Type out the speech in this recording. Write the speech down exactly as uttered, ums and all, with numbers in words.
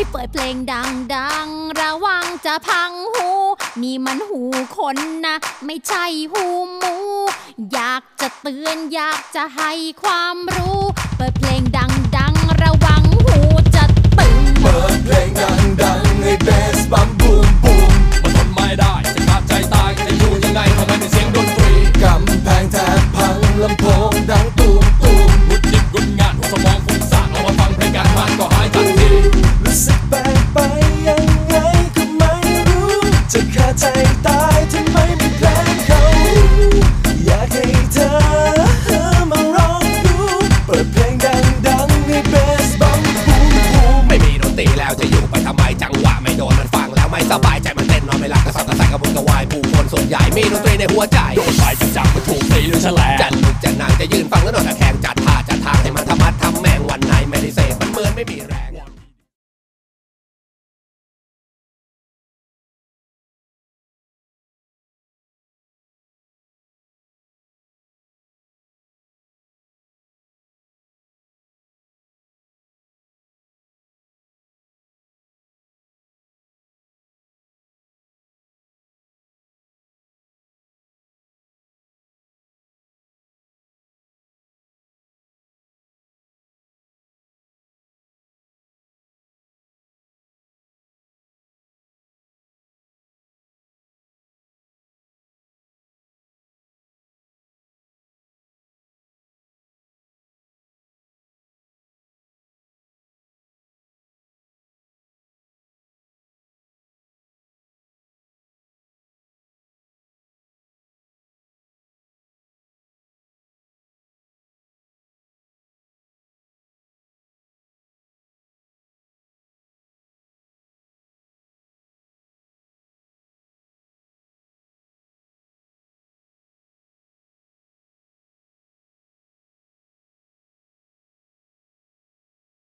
ยเปิดเพลงดังๆระวังจะพังหูนี่มันหูคนนะไม่ใช่หูหมูอยากจะเตือนอยากจะให้ความรู้เปิดเพลงดังๆระวังหูจะตึงเปิดเพลงดังๆให้เบสบัมบูมบูมมันทนไม่ได้จะขาดใจตายจะอยู่ยังไงทำไมเป็นเสียงดนตรีกำแพงแทบพังลำโพงดังตูมตูมหุดหยิบกุนงานหัวสมองฟุ้งซ่านออกมาฟังเพลงกันมันก็หายทันทีรู้สึกแปลกไปยังไงก็ไม่รู้จะขาดใจตายทำไมไม่เพลงเขาอยากให้เธอมาร้องดูเปิดเพลงดังๆให้เบสบัมบูมบูมไม่มีดนตรีแล้วจะอยู่ไปทำไมจังหวะไม่โดนมันฟังแล้วไม่สบายใจมันเต้นนอนไม่หลับกระสับกระส่ายกระวนกระวายผู้คนส่วนใหญ่มีดนตรีในหัวใจโดนไปจะจับมันถูกตีหรือแฉลงจะลุกจะนั่งจะยืนฟังแล้วนอน